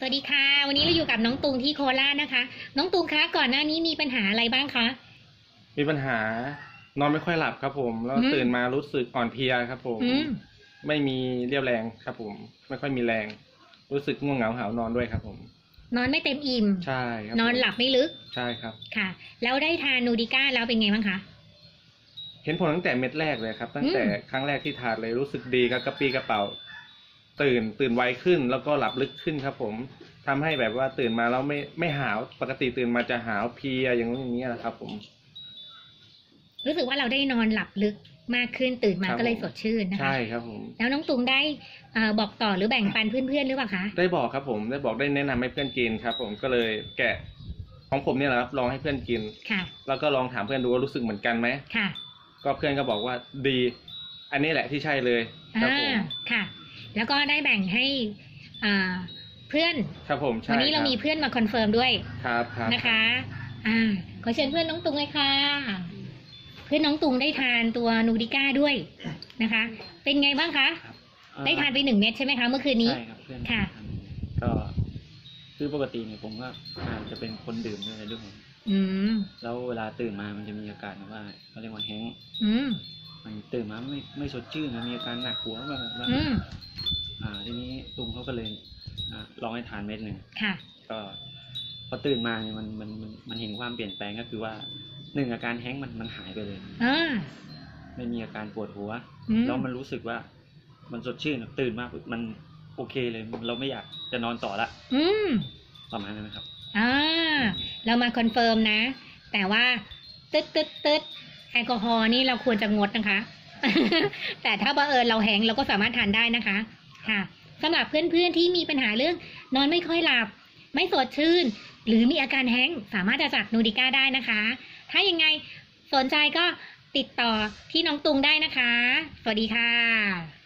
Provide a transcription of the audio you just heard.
วัสดีค่ะวันนี้เราอยู่กับน้องตุงที่โคราชนะคะน้องตุงคะก่อนหน้านี้มีปัญหาอะไรบ้างคะมีปัญหานอนไม่ค่อยหลับครับผมแล้วตื่นมารู้สึกอ่อนเพลียครับผมไม่มีเรี่ยวแรงครับผมไม่ค่อยมีแรงรู้สึกง่วงเหงาหาวนอนด้วยครับผมนอนไม่เต็มอิ่มใช่ครับนอนหลับไม่ลึกใช่ครับค่ะแล้วได้ทานนูดิก้าแล้วเป็นไงบ้างคะเห็นผลตั้งแต่เม็ดแรกเลยครับตั้งแต่ครั้งแรกที่ทานเลยรู้สึกดีครับกระปรี้กระเป๋าตื่นไวขึ้นแล้วก็หลับลึกขึ้นครับผมทำให้แบบว่าตื่นมาแล้วไม่หาวปกติตื่นมาจะหาวเพลียอย่างนู้นอย่างนี้นะครับผมรู้สึกว่าเราได้นอนหลับลึกมากขึ้นตื่นมาก็เลยสดชื่นนะคะใช่ครับผมแล้วน้องตุงได้บอกต่อหรือแบ่งปันเพื่อนๆหรือเปล่าคะได้บอกครับผมได้บอกได้แนะนำให้เพื่อนกินครับผมก็เลยแกะของผมเนี่ยแหละครับลองให้เพื่อนกินค่ะแล้วก็ลองถามเพื่อนดูว่ารู้สึกเหมือนกันไหมค่ะก็เพื่อนก็บอกว่าดีอันนี้แหละที่ใช่เลยครับผมค่ะแล้วก็ได้แบ่งให้เพื่อนครับผมวันนี้เรามีเพื่อนมาคอนเฟิร์มด้วยครับนะคะขอเชิญเพื่อนน้องตุงเลยค่ะเพื่อนน้องตุงได้ทานตัวนูดิก้าด้วยนะคะ เป็นไงบ้างคะได้ทานไป1 เม็ดใช่ไหมคะเมื่อคืนนี้ใช่ครับเพื่อนค่ะก็คือปกติเนี่ยผมก็จะเป็นคนดื่มด้วยในเรื่องของแล้วเวลาตื่นมามันจะมีอาการว่าเขาเรียกว่าแฮงก์มันตื่นมาไม่สดชื่นมันมีอาการหนักหัวแบบทีนี้ตุงเขาก็เลยลองให้ทานเม็ดหนึ่งก็พอตื่นมาเนี่ยมันเห็นความเปลี่ยนแปลงก็คือว่า1อาการแฮงก์มันหายไปเลยไม่มีอาการปวดหัวแล้วมันรู้สึกว่ามันสดชื่นตื่นมามันโอเคเลยเราไม่อยากจะนอนต่อละประมาณนั้นนะครับเรามาคอนเฟิร์มนะแต่ว่าตึ๊ดแอลกอฮอล์นี่เราควรจะงดนะคะ แต่ถ้าบังเอิญเราแฮงก์เราก็สามารถทานได้นะคะค่ะสำหรับเพื่อนๆที่มีปัญหาเรื่องนอนไม่ค่อยหลับไม่สดชื่นหรือมีอาการแฮงก์สามารถจะจัดนูดิก้าได้นะคะถ้ายังไงสนใจก็ติดต่อที่น้องตุงได้นะคะสวัสดีค่ะ